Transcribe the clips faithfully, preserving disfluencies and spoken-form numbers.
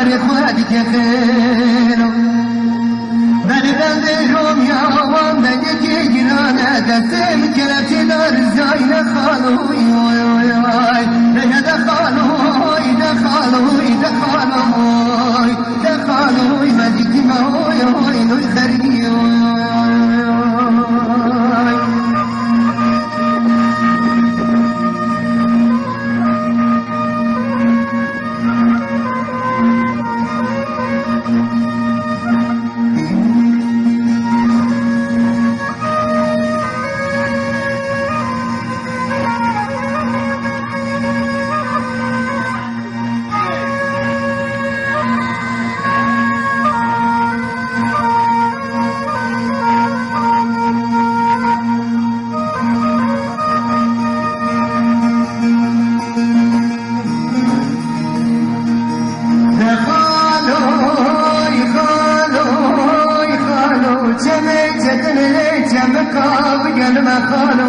کار خودی که خیلو بلی بنده روم یا وان بگه که گرانه دستم کلتی دار زاین خالوی وای وای وای بگه دخالوی دخالوی دخالوی دخالوی مدیکی موی وای نوی خریدی خالو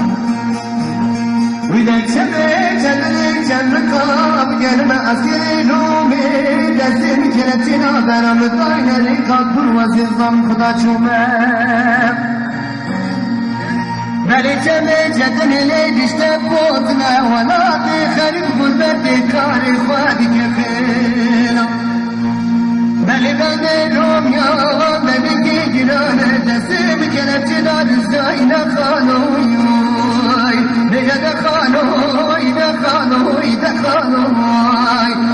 وإذا كمل جنن جنن قاب قلب أسير لومي دزم كنتنا برام طاينا لكاكور وزيزم خدا شومه بلي كمل جدن ليدش تبوتنا ولا تخرب قلبت كاري خوادي كفينا بلي بدلهم يا بلي جيرانا دزم كنتنا رزاينا خالوي بجد خالوي دخالوي دخالوي